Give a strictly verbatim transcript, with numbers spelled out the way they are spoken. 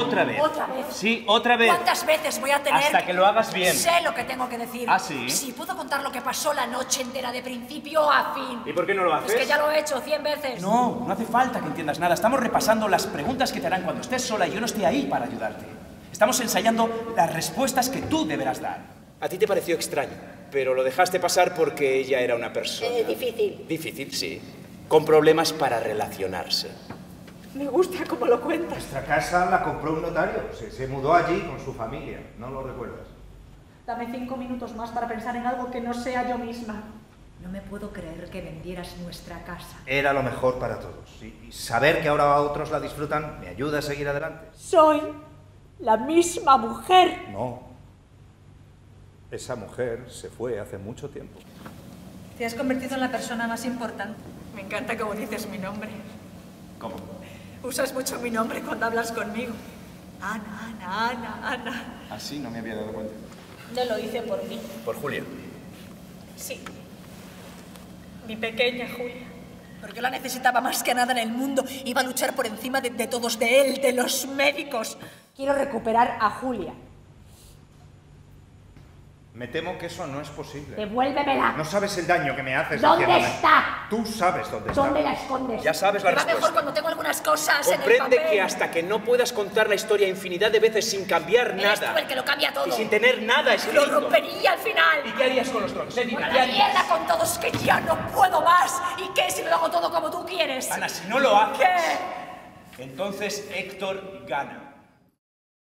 otra vez. ¿Otra vez? Sí, otra vez. ¿Cuántas veces voy a tener? Hasta que lo hagas bien. Sé lo que tengo que decir. ¿Ah, sí? Sí, puedo contar lo que pasó la noche entera, de principio a fin. ¿Y por qué no lo haces? Es que ya lo he hecho cien veces. No, no hace falta que entiendas nada. Estamos repasando las preguntas que te harán cuando estés sola y yo no esté ahí para ayudarte. Estamos ensayando las respuestas que tú deberás dar. A ti te pareció extraño, pero lo dejaste pasar porque ella era una persona... Eh, difícil. Difícil, sí. Con problemas para relacionarse. Me gusta cómo lo cuentas. Nuestra casa la compró un notario. Se, se mudó allí con su familia. ¿No lo recuerdas? Dame cinco minutos más para pensar en algo que no sea yo misma. No me puedo creer que vendieras nuestra casa. Era lo mejor para todos. Y, y saber que ahora otros la disfrutan me ayuda a seguir adelante. Soy la misma mujer. No. Esa mujer se fue hace mucho tiempo. Te has convertido en la persona más importante. Me encanta cómo dices mi nombre. ¿Cómo? Usas mucho mi nombre cuando hablas conmigo. Ana, Ana, Ana, Ana. Así no me había dado cuenta. No lo hice por mí. Por Julia. Sí. Mi pequeña Julia. Porque la necesitaba más que nada en el mundo. Iba a luchar por encima de, de todos, de él, de los médicos. Quiero recuperar a Julia. Me temo que eso no es posible. Devuélvemela. No sabes el daño que me haces ¿Dónde diciéndome. está? Tú sabes dónde está. ¿Dónde la escondes? Ya sabes la Me va mejor respuesta. cuando tengo algunas cosas en el Comprende papel. que hasta que no puedas contar la historia infinidad de veces sin cambiar Eres tú nada el que lo cambia todo. y sin tener nada Lo escrito. rompería al final. ¿Y qué harías con los drones? Eh, dime, Una ¿qué harías? mierda con todos, que ya no puedo más. ¿Y qué si lo hago todo como tú quieres? Ana, si no lo haces, ¿Qué? entonces Héctor gana.